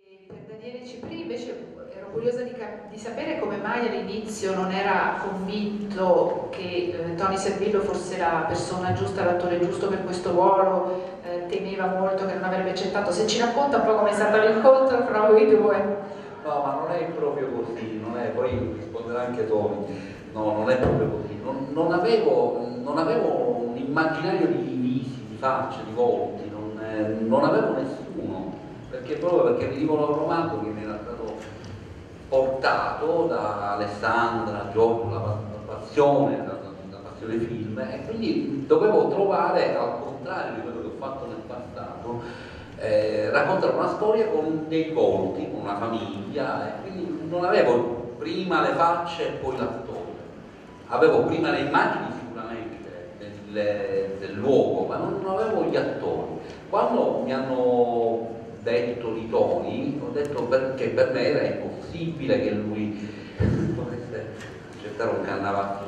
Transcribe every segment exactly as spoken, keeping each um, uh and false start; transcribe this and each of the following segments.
E per Daniele Cipri invece ero curiosa di, di sapere come mai all'inizio non era convinto che eh, Tony Servillo fosse la persona giusta, l'attore giusto per questo ruolo, eh, temeva molto che non avrebbe accettato. Se ci racconta un po' come è stato l'incontro fra voi due. No, ma non è proprio così, non è, poi risponderà anche Tony, no, non è proprio così, non, non avevo, non avevo un immaginario di visi, di facce, di volti, non, eh, non avevo nessuno, perché proprio perché venivo da un romanzo che mi era stato portato da Alessandra, Giorgio, la, la passione, la, la passione film, e quindi dovevo trovare, al contrario di quello che ho fatto nel passato, Eh, raccontare una storia con dei volti, con una famiglia, e quindi non avevo prima le facce e poi l'attore, avevo prima le immagini sicuramente del, del luogo, ma non, non avevo gli attori. Quando mi hanno detto di Tony, ho detto perché per me era impossibile che lui potesse accettare un cannavaccio,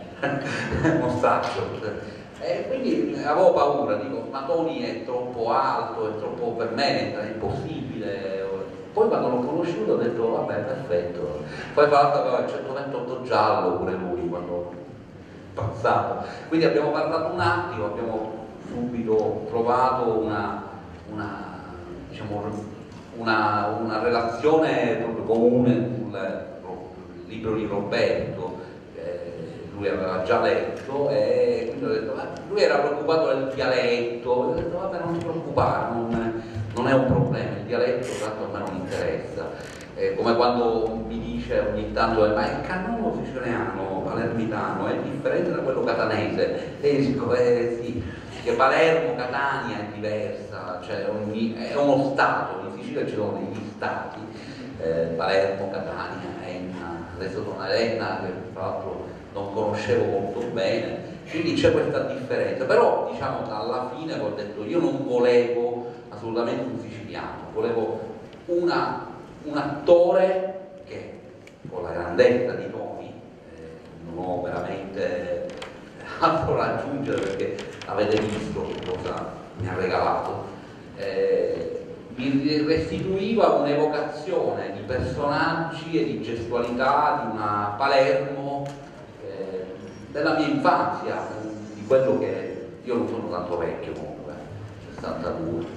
uno straccio. E quindi avevo paura, dico, ma Tony è troppo alto, è troppo per me, è impossibile. Poi quando l'ho conosciuto ho detto, vabbè, perfetto. Poi tra l'altro aveva il centoventotto giallo pure lui quando passato. Quindi abbiamo parlato un attimo, abbiamo subito trovato una, una, diciamo, una, una relazione proprio comune sul libro di Roberto. Lui aveva già letto e quindi ho detto, ma lui era preoccupato del dialetto, ho detto vabbè non ti preoccupare, non, non è un problema, il dialetto tanto a me non interessa, eh, come quando mi dice ogni tanto ma il cannone siciliano, palermitano è differente da quello catanese, e dico eh sì, che Palermo, Catania è diversa, cioè ogni, è uno stato, in Sicilia ci sono degli stati, eh, Palermo, Catania, Enna, adesso sono Enna che tra l'altro non conoscevo molto bene, quindi c'è questa differenza, però diciamo alla fine ho detto io non volevo assolutamente un siciliano, volevo una, un attore che con la grandezza di Tony, eh, non ho veramente altro da aggiungere perché avete visto cosa mi ha regalato, eh, mi restituiva un'evocazione di personaggi e di gestualità di una Palermo della mia infanzia, di quello che io non sono tanto vecchio comunque, sessantadue,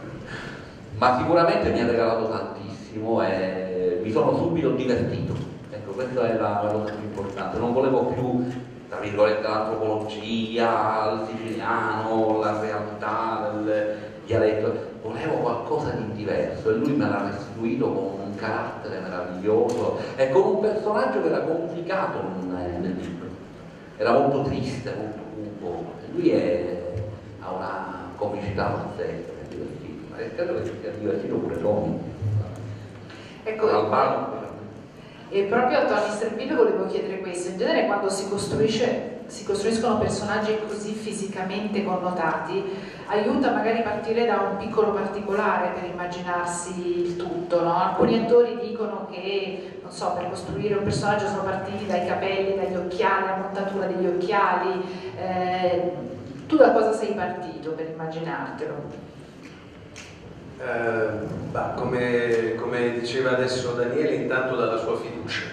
ma sicuramente mi ha regalato tantissimo e mi sono subito divertito. Ecco, questa è la cosa più importante. Non volevo più, tra virgolette, l'antropologia, il siciliano, la realtà del dialetto, volevo qualcosa di diverso e lui me l'ha restituito con un carattere meraviglioso e con un personaggio che era complicato nel libro. Era molto triste, molto cupo, e lui è, ha una comicità pazzesca, è divertito, e credo che sia divertito pure Tony. Ecco, Albano. E proprio a Tony Servillo volevo chiedere questo, in genere quando si costruisce si costruiscono personaggi così fisicamente connotati, aiuta magari a partire da un piccolo particolare per immaginarsi il tutto, no? Alcuni attori dicono che, non so, per costruire un personaggio sono partiti dai capelli, dagli occhiali, la montatura degli occhiali. Eh, tu da cosa sei partito per immaginartelo? Eh, bah, come, come diceva adesso Daniele, intanto dalla sua fiducia,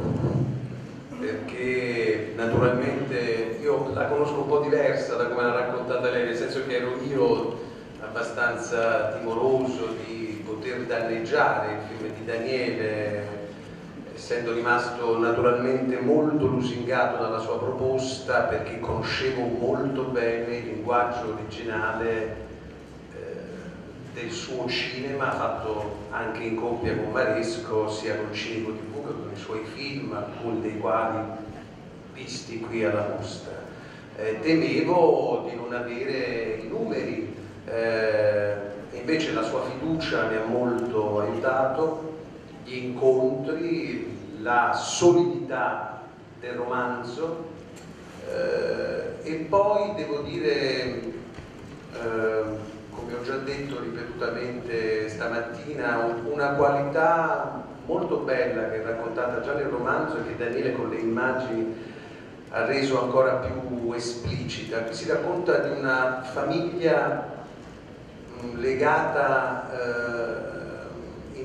perché naturalmente io la conosco un po' diversa da come l'ha raccontata lei, nel senso che ero io abbastanza timoroso di poter danneggiare il film di Daniele, essendo rimasto naturalmente molto lusingato dalla sua proposta, perché conoscevo molto bene il linguaggio originale del suo cinema, fatto anche in coppia con Maresco, sia con Cinico tivù che con i suoi film, alcuni dei quali visti qui alla mostra. Eh, temevo di non avere i numeri, eh, invece la sua fiducia mi ha molto aiutato, gli incontri, la solidità del romanzo, eh, e poi devo dire, eh, come ho già detto ripetutamente stamattina, una qualità molto bella che è raccontata già nel romanzo e che Daniele con le immagini ha reso ancora più esplicita. Si racconta di una famiglia mh, legata eh, in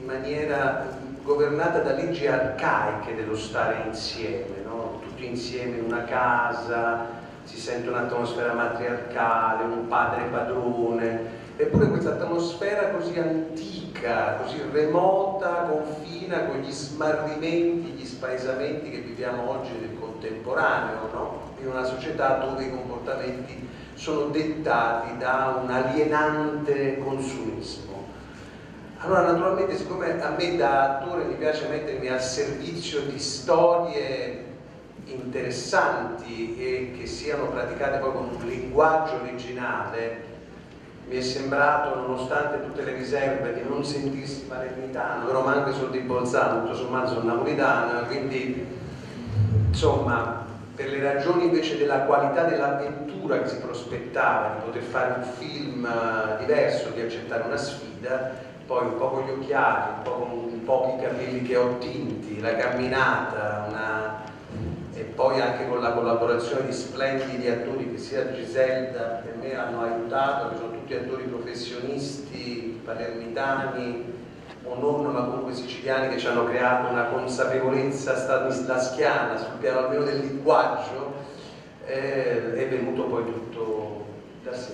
maniera governata da leggi arcaiche dello stare insieme, no? Tutti insieme in una casa, si sente un'atmosfera matriarcale, un padre padrone, eppure questa atmosfera così antica, così remota, confina con gli smarrimenti, gli spaesamenti che viviamo oggi nel contemporaneo, no? In una società dove i comportamenti sono dettati da un alienante consumismo. Allora, naturalmente, siccome a me da attore mi piace mettermi al servizio di storie interessanti e che siano praticate poi con un linguaggio originale, mi è sembrato, nonostante tutte le riserve, di non sentirsi palermitano, però manco sono di Bolzano, tutto sommato sono napolitano, quindi insomma, per le ragioni invece della qualità dell'avventura che si prospettava, di poter fare un film diverso, di accettare una sfida, poi un po' con gli occhiali, un po' con pochi capelli che ho tinti, la camminata, una... e poi anche con la collaborazione di splendidi attori che sia Giselda per me hanno aiutato, che sono tutti attori professionisti, palermitani o non, ma comunque siciliani, che ci hanno creato una consapevolezza stanislaschiana sul piano almeno del linguaggio, eh, è venuto poi tutto da sé.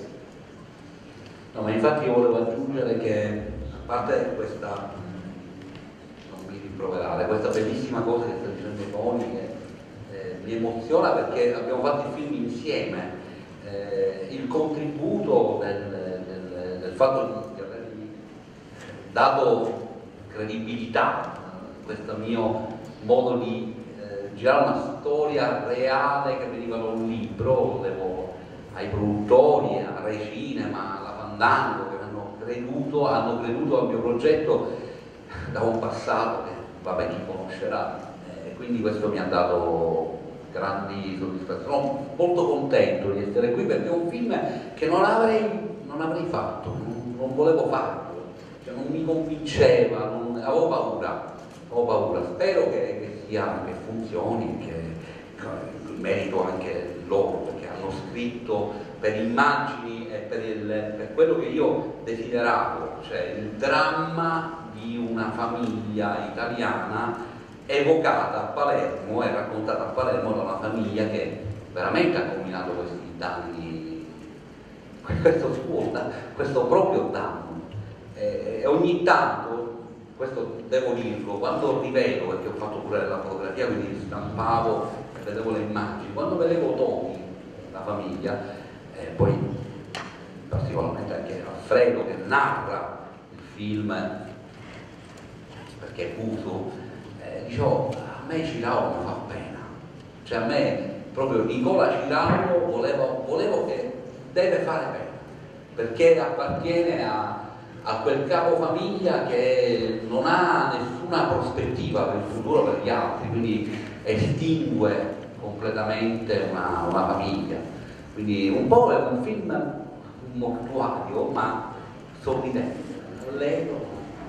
No, ma infatti io volevo aggiungere che a parte questa, non mi rimproverare, questa bellissima cosa che sta dicendo Toni, che eh, mi emoziona perché abbiamo fatto il film insieme, eh, il contributo del, del, del fatto di avergli dato credibilità a questo mio modo di eh, girare una storia reale che veniva da un libro, lo devo ai produttori, a Rai Cinema, alla Fandango, che hanno creduto, hanno creduto al mio progetto da un passato che vabbè chi conoscerà, eh, quindi questo mi ha dato grandi soddisfazioni. Sono molto contento di essere qui perché è un film che non avrei, non avrei fatto, non, non volevo farlo, cioè non mi convinceva, non, avevo paura, avevo paura, spero che, che sia, che funzioni, che, che merito anche loro, perché hanno scritto per immagini e per, il, per quello che io desideravo, cioè il dramma di una famiglia italiana evocata a Palermo e raccontata a Palermo da una famiglia che veramente ha combinato questi danni, questo suo, questo proprio danno. E ogni tanto, questo devo dirlo, quando rivedo, perché ho fatto pure la fotografia, quindi stampavo e vedevo le immagini, quando vedevo Toni, la famiglia, e poi particolarmente anche Alfredo che narra il film, perché è muto, eh, dicevo, a me Ciraulo mi fa pena, cioè a me proprio Nicola Ciraulo volevo, volevo che deve fare pena, perché appartiene a, a quel capofamiglia che non ha nessuna prospettiva per il futuro per gli altri, quindi estingue completamente una, una famiglia. Quindi un po' è un film mortuario ma sorridente, allegro,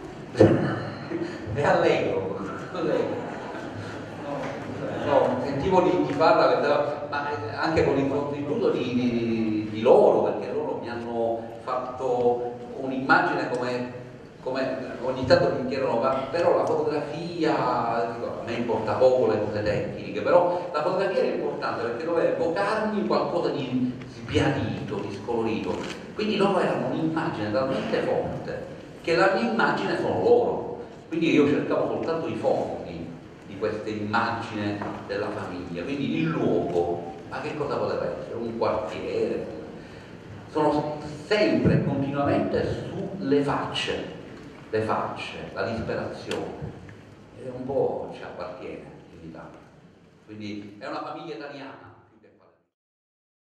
è allegro, allegro. No, no, sentivo di, di farla, ma anche con il contributo di, di, di loro, perché loro mi hanno fatto un'immagine come, come ogni tanto mi chiedono, ma però la fotografia, dico, a me importa poco le cose tecniche, però la fotografia è importante perché doveva evocarmi qualcosa di sbiadito, di scolorito, quindi loro erano un'immagine talmente forte che la mia immagine sono loro, quindi io cercavo soltanto i fondi di questa immagine della famiglia, quindi il luogo, ma che cosa poteva essere? Un quartiere, sono sempre continuamente sulle facce, le facce, la disperazione, e un po' ci appartiene in Italia, quindi è una famiglia italiana.